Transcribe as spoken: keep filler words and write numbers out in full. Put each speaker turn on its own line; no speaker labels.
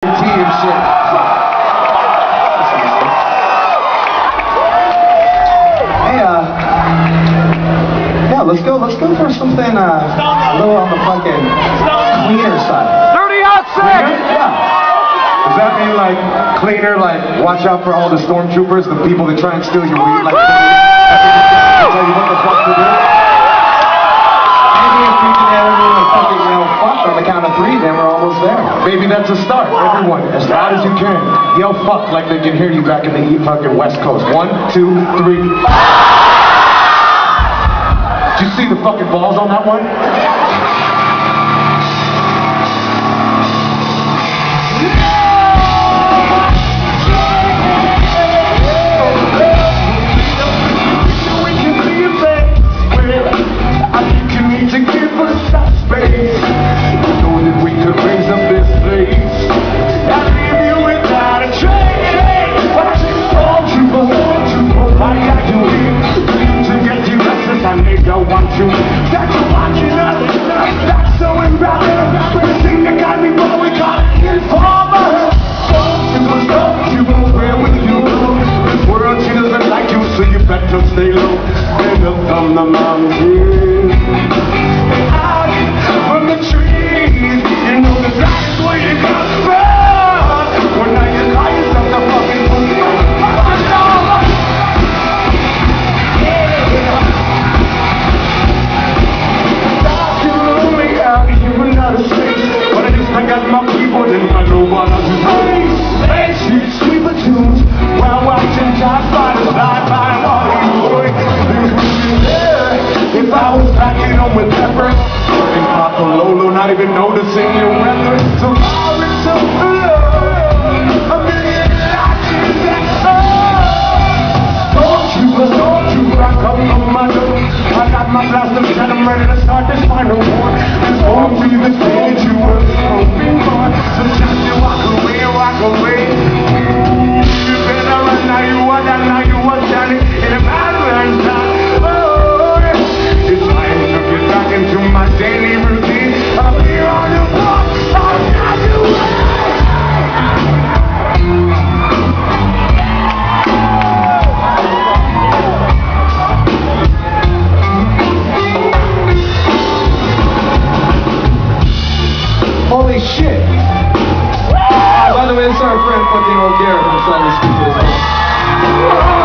tea and shit. Hey, uh, yeah, let's go, let's go for something, uh, a little on the fucking cleaner side.
Dirty Hot Six!
Yeah. Does that mean like cleaner, like watch out for all the stormtroopers, the people that try and steal your weed, like tell you what the fuck to do? Maybe if we can have everyone fucking yell fuck on the count of three, then we're almost there. Maybe that's a start. Everyone, as loud as you can, yell fuck like they can hear you back in the fucking West Coast. One, two, three. Did you see the fucking balls on that one?
Stay low, and up from the mountains, out from the trees. You know the drive is where you come from. Well, now you call yourself the fucking police. You're lonely out here in outer space, but at least I got my keyboard and my robot on his face. Sweet, sweet tunes while watching Top Fighters fly by. If I was back at home with Pepper and Papa Lolo, not even noticing your weather. Tomorrow it's so love, a million lashes that oh. Don't you, don't you, I come from my door. I got my blaster, and I'm ready to start this final war. This won't be the stage you were hoping for. So just you walk away, walk away. You better run now, you are that, now you are Johnny in a bad man's time. Into my daily routine, I'm here on the block, I'm not doing
Holy shit! Uh, by the way, this is our friend fucking old Garrett from Silent Speakers.